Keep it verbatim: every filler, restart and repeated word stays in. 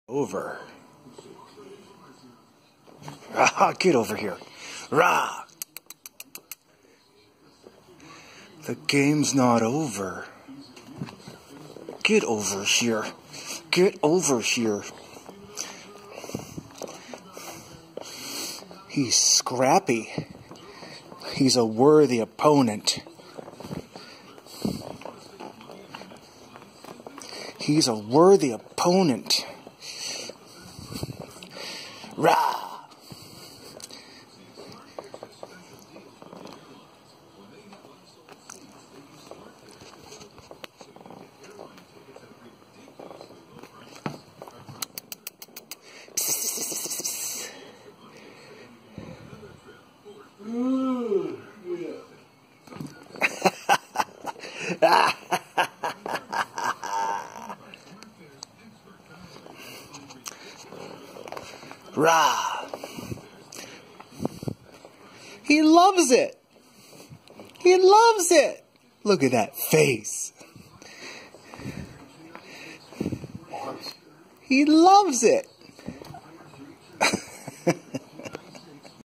Over. Ah, get over here. Rah! The game's not over. Get over here. Get over here. He's scrappy. He's a worthy opponent. He's a worthy opponent. Rah! Rah! He loves it. He loves it. Look at that face. He loves it.